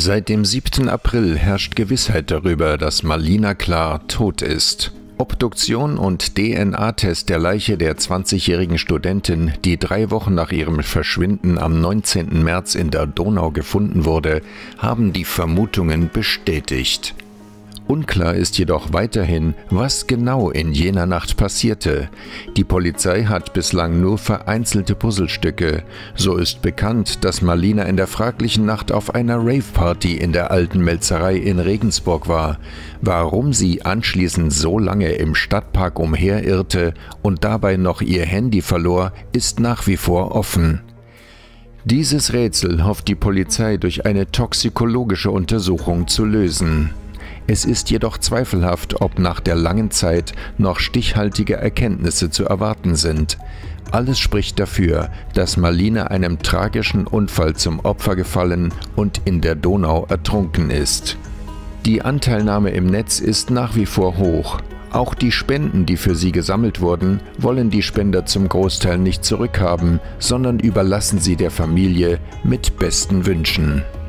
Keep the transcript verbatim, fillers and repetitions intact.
Seit dem siebten April herrscht Gewissheit darüber, dass Malina Klar tot ist. Obduktion und D N A-Test der Leiche der zwanzigjährigen Studentin, die drei Wochen nach ihrem Verschwinden am neunzehnten März in der Donau gefunden wurde, haben die Vermutungen bestätigt. Unklar ist jedoch weiterhin, was genau in jener Nacht passierte. Die Polizei hat bislang nur vereinzelte Puzzlestücke. So ist bekannt, dass Malina in der fraglichen Nacht auf einer Rave-Party in der Alten Melzerei in Regensburg war. Warum sie anschließend so lange im Stadtpark umherirrte und dabei noch ihr Handy verlor, ist nach wie vor offen. Dieses Rätsel hofft die Polizei durch eine toxikologische Untersuchung zu lösen. Es ist jedoch zweifelhaft, ob nach der langen Zeit noch stichhaltige Erkenntnisse zu erwarten sind. Alles spricht dafür, dass Malina einem tragischen Unfall zum Opfer gefallen und in der Donau ertrunken ist. Die Anteilnahme im Netz ist nach wie vor hoch. Auch die Spenden, die für sie gesammelt wurden, wollen die Spender zum Großteil nicht zurückhaben, sondern überlassen sie der Familie mit besten Wünschen.